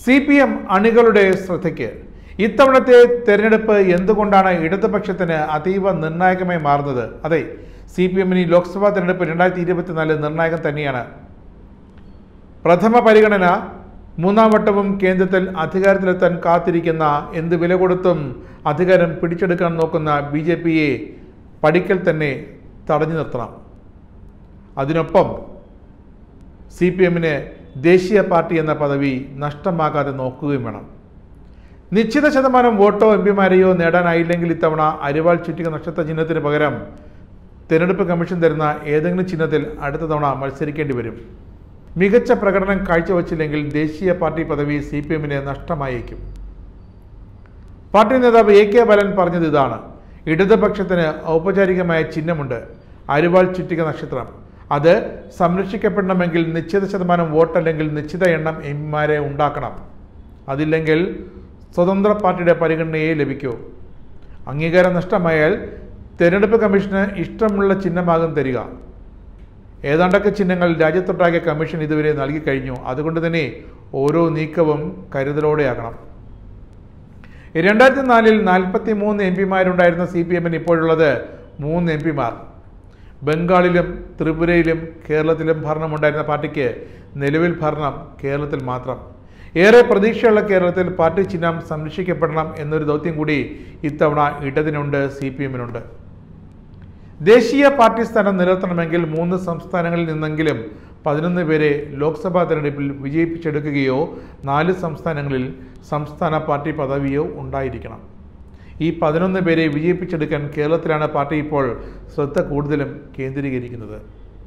CPM അണികളുടെ ശ്രദ്ധയ്ക്ക് ഇത്തവണത്തെ തെരഞ്ഞെടുപ്പ് എന്തുകൊണ്ടാണ് ഇടതുപക്ഷത്തിന് അതീവ നിർണായകമായി മാറുന്നത്? അതെ, CPMന് ലോക്സഭാ തെരഞ്ഞെടുപ്പ് 2024 നിർണായകം തന്നെയാണ്. പ്രഥമ പരിഗണന മൂന്നാം വട്ടവും കേന്ദ്രത്തിൽ അധികാരത്തിലെത്താൻ കാത്തിരിക്കുന്ന, എന്ത് വില കൊടുത്തും അധികാരം പിടിച്ചെടുക്കാൻ നോക്കുന്ന BJPയെ പടിക്കൽ തന്നെ തടഞ്ഞു നിർത്തണം. അതിനൊപ്പം CPMന് ദേശീയ പാർട്ടി എന്ന പദവി നഷ്ടമാകാതെ നോക്കുകയും വേണം. നിശ്ചിത ശതമാനം വോട്ടോ MPമാരെയോ നേടാനായില്ലെങ്കിൽ ഇത്തവണ അരിവാൾ ചുറ്റിക നക്ഷത്ര ചിഹ്നത്തിന് പകരം തെരഞ്ഞെടുപ്പ് കമ്മീഷൻ തരുന്ന ഏതെങ്കിലും ചിഹ്നത്തിൽ അടുത്ത തവണ മത്സരിക്കേണ്ടി വരും. മികച്ച പ്രകടനം കാഴ്ചവെച്ചില്ലെങ്കിൽ ദേശീയ പാർട്ടി പദവി CPMന് നഷ്ടമായേക്കും. പാർട്ടി നേതാവ് AK ബാലൻ പറഞ്ഞത് ഇതാണ്: ഇടതുപക്ഷത്തിന് ഔപചാരികമായ ചിഹ്നമുണ്ട്, അരിവാൾ ചുറ്റിക നക്ഷത്രം. അത് സംരക്ഷിക്കപ്പെടണമെങ്കിൽ നിശ്ചിത ശതമാനം വോട്ടല്ലെങ്കിൽ നിശ്ചിത എണ്ണം MPമാരെ ഉണ്ടാക്കണം. അതില്ലെങ്കിൽ സ്വതന്ത്ര പാർട്ടിയുടെ പരിഗണനയെ ലഭിക്കൂ. അംഗീകാരം നഷ്ടമായാൽ തെരഞ്ഞെടുപ്പ് കമ്മീഷന് ഇഷ്ടമുള്ള ചിഹ്നമാകും തരിക. ഏതാണ്ടൊക്കെ ചിഹ്നങ്ങൾ രാജ്യത്തൊട്ടാകെ കമ്മീഷൻ ഇതുവരെ നൽകിക്കഴിഞ്ഞു. അതുകൊണ്ട് തന്നെ ഓരോ നീക്കവും കരുതലോടെയാകണം. 2004 43 MPമാരുണ്ടായിരുന്ന CPMന് ഇപ്പോഴുള്ളത് 3 MPമാർ. ബംഗാളിലും ത്രിപുരയിലും കേരളത്തിലും ഭരണമുണ്ടായിരുന്ന പാർട്ടിക്ക് നിലവിൽ ഭരണം കേരളത്തിൽ മാത്രം. ഏറെ പ്രതീക്ഷയുള്ള കേരളത്തിൽ പാർട്ടി ചിഹ്നം സംരക്ഷിക്കപ്പെടണം എന്നൊരു ദൗത്യം കൂടി ഇത്തവണ ഇടതിനുണ്ട്, CPMനുണ്ട്. ദേശീയ പാർട്ടി സ്ഥാനം നിലനിർത്തണമെങ്കിൽ 3 സംസ്ഥാനങ്ങളിൽ നിന്നെങ്കിലും 11 പേരെ ലോക്സഭാ തെരഞ്ഞെടുപ്പിൽ വിജയിപ്പിച്ചെടുക്കുകയോ 4 സംസ്ഥാനങ്ങളിൽ സംസ്ഥാന പാർട്ടി പദവിയോ ഉണ്ടായിരിക്കണം. ഈ 11 പേരെ വിജയിപ്പിച്ചെടുക്കാൻ കേരളത്തിലാണ് പാർട്ടി ഇപ്പോൾ ശ്രദ്ധ കൂടുതലും കേന്ദ്രീകരിക്കുന്നത്.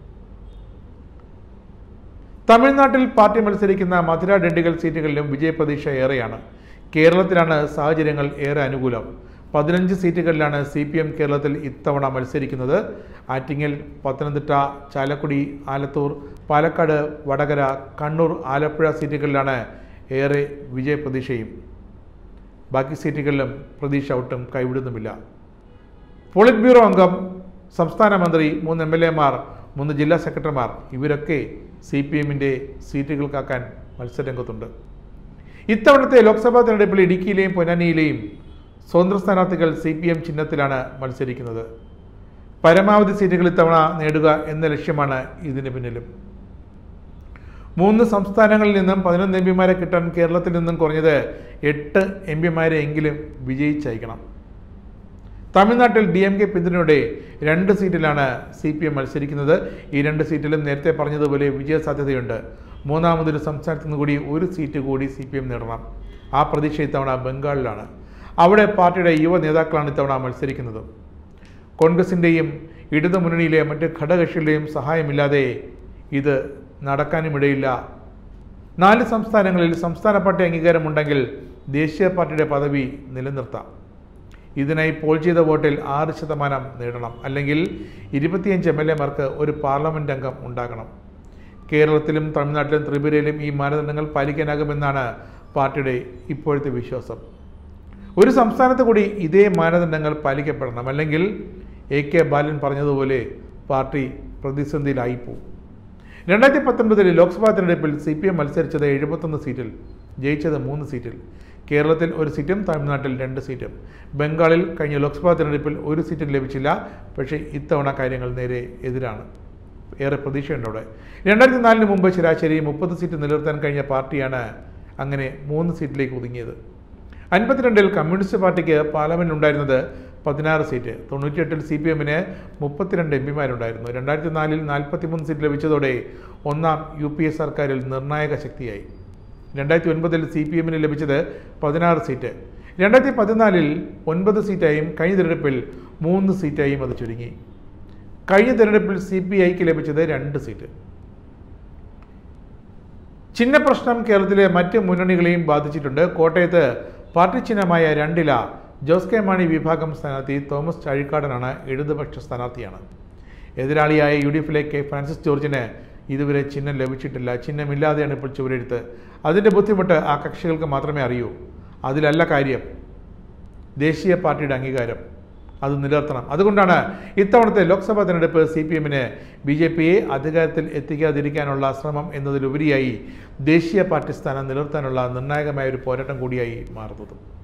തമിഴ്നാട്ടിൽ പാർട്ടി മത്സരിക്കുന്ന മധുര ഡിണ്ടിഗൽ സീറ്റുകളിലും വിജയപ്രതീക്ഷ ഏറെയാണ്. കേരളത്തിലാണ് സാഹചര്യങ്ങൾ ഏറെ അനുകൂലം. 15 സീറ്റുകളിലാണ് CPM കേരളത്തിൽ ഇത്തവണ മത്സരിക്കുന്നത്. ആറ്റിങ്ങൽ, പത്തനംതിട്ട, ചാലക്കുടി, ആലത്തൂർ, പാലക്കാട്, വടകര, കണ്ണൂർ, ആലപ്പുഴ സീറ്റുകളിലാണ് ഏറെ വിജയപ്രതീക്ഷയും. ബാക്കി സീറ്റുകളിലും പ്രതീക്ഷ ഒട്ടും കൈവിടുന്നുമില്ല. പോളിറ്റ് ബ്യൂറോ അംഗം, സംസ്ഥാന മന്ത്രി, 3 MLAമാർ, 3 ജില്ലാ സെക്രട്ടറിമാർ ഇവരൊക്കെ CPMന്റെ സീറ്റുകൾക്കാക്കാൻ മത്സരരംഗത്തുണ്ട്. ഇത്തവണത്തെ ലോക്സഭാ തെരഞ്ഞെടുപ്പിൽ ഇടുക്കിയിലെയും പൊന്നാനിയിലെയും സ്വതന്ത്ര സ്ഥാനാർത്ഥികൾ CPM ചിഹ്നത്തിലാണ് മത്സരിക്കുന്നത്. പരമാവധി സീറ്റുകൾ ഇത്തവണ നേടുക എന്ന ലക്ഷ്യമാണ് ഇതിന് പിന്നിലും. 3 സംസ്ഥാനങ്ങളിൽ നിന്നും 11 MPമാരെ കിട്ടാൻ കേരളത്തിൽ നിന്നും കുറഞ്ഞത് 8 MPമാരെ എങ്കിലും വിജയിച്ചയക്കണം. തമിഴ്നാട്ടിൽ DMK പിന്തുണയോടെ 2 സീറ്റിലാണ് CPM മത്സരിക്കുന്നത്. ഈ 2 സീറ്റിലും നേരത്തെ പറഞ്ഞതുപോലെ വിജയ സാധ്യതയുണ്ട്. മൂന്നാമതൊരു സംസ്ഥാനത്തു നിന്ന് കൂടി 1 സീറ്റ് കൂടി CPM നേടണം. ആ പ്രതീക്ഷ ഇത്തവണ ബംഗാളിലാണ്. അവിടെ പാർട്ടിയുടെ യുവ നേതാക്കളാണ് ഇത്തവണ മത്സരിക്കുന്നത്. കോൺഗ്രസിൻ്റെയും ഇടതു മുന്നണിയിലെ മറ്റ് ഘടകകക്ഷികളുടെയും സഹായമില്ലാതെ ഇത് നടക്കാനുമിടയില്ല. 4 സംസ്ഥാനങ്ങളിൽ സംസ്ഥാന പാർട്ടി അംഗീകാരമുണ്ടെങ്കിൽ ദേശീയ പാർട്ടിയുടെ പദവി നിലനിർത്താം. ഇതിനായി പോൾ ചെയ്ത വോട്ടിൽ 6% നേടണം. അല്ലെങ്കിൽ 25 MLAമാർക്ക് ഒരു പാർലമെന്റ് അംഗം ഉണ്ടാകണം. കേരളത്തിലും തമിഴ്നാട്ടിലും ത്രിപുരയിലും ഈ മാനദണ്ഡങ്ങൾ പാലിക്കാനാകുമെന്നാണ് പാർട്ടിയുടെ ഇപ്പോഴത്തെ വിശ്വാസം. ഒരു സംസ്ഥാനത്ത് കൂടി ഇതേ മാനദണ്ഡങ്ങൾ പാലിക്കപ്പെടണം. അല്ലെങ്കിൽ AK ബാലൻ പറഞ്ഞതുപോലെ പാർട്ടി പ്രതിസന്ധിയിലായിപ്പോവും. 2019 ലോക്സഭാ തെരഞ്ഞെടുപ്പിൽ CPM മത്സരിച്ചത് 71 സീറ്റിൽ, ജയിച്ചത് 3 സീറ്റിൽ. കേരളത്തിൽ 1 സീറ്റും തമിഴ്നാട്ടിൽ 2 സീറ്റും. ബംഗാളിൽ കഴിഞ്ഞ ലോക്സഭാ തെരഞ്ഞെടുപ്പിൽ 1 സീറ്റും ലഭിച്ചില്ല. പക്ഷേ ഇത്തവണ കാര്യങ്ങൾ നേരെ എതിരാണ്. ഏറെ പ്രതീക്ഷയുണ്ട് അവിടെ. 2004 മുമ്പ് ശരാശരി 30 സീറ്റ് നിലനിർത്താൻ കഴിഞ്ഞ പാർട്ടിയാണ് അങ്ങനെ 3 സീറ്റിലേക്ക് ഒതുങ്ങിയത്. 52 കമ്മ്യൂണിസ്റ്റ് പാർട്ടിക്ക് പാർലമെന്റ് ഉണ്ടായിരുന്നത് 16 സീറ്റ്. 98 CPMന് 32 MPമാരുണ്ടായിരുന്നു. 2004 43 സീറ്റ് ലഭിച്ചതോടെ ഒന്നാം UPA സർക്കാരിൽ നിർണായക ശക്തിയായി. 2009 CPMന് ലഭിച്ചത് 16 സീറ്റ്. 2014 9 സീറ്റായും കഴിഞ്ഞ തെരഞ്ഞെടുപ്പിൽ 3 സീറ്റായും അത് ചുരുങ്ങി. കഴിഞ്ഞ തെരഞ്ഞെടുപ്പിൽ CPIക്ക് ലഭിച്ചത് 2 സീറ്റ്. ചിഹ്ന പ്രശ്നം കേരളത്തിലെ മറ്റ് മുന്നണികളെയും ബാധിച്ചിട്ടുണ്ട്. കോട്ടയത്ത് പാർട്ടി ചിഹ്നമായ 2 ജോസ് കെ മാണി വിഭാഗം സ്ഥാനാർത്ഥി തോമസ് ചാഴിക്കാടനാണ് ഇടതുപക്ഷ സ്ഥാനാർത്ഥിയാണ്. എതിരാളിയായ UDFിലെ K ഫ്രാൻസിസ് ജോർജിന് ഇതുവരെ ചിഹ്നം ലഭിച്ചിട്ടില്ല. ചിഹ്നമില്ലാതെയാണ് ഇപ്പോൾ ചുവരെഴുത്ത്. അതിൻ്റെ ബുദ്ധിമുട്ട് ആ കക്ഷികൾക്ക് മാത്രമേ അറിയൂ. അതിലല്ല കാര്യം. ദേശീയ പാർട്ടിയുടെ അംഗീകാരം. അത് നിലനിർത്തണം. അതുകൊണ്ടാണ് ഇത്തവണത്തെ ലോക്സഭാ തെരഞ്ഞെടുപ്പ് CPM-ന് BJP-യെ അധികാരത്തിൽ എത്തിക്കാതിരിക്കാനുള്ള ശ്രമം എന്നതിലുപരിയായി ദേശീയ പാർട്ടി സ്ഥാനം നിലനിർത്താനുള്ള നിർണായകമായ ഒരു പോരാട്ടം കൂടിയായി മാറുന്നത്.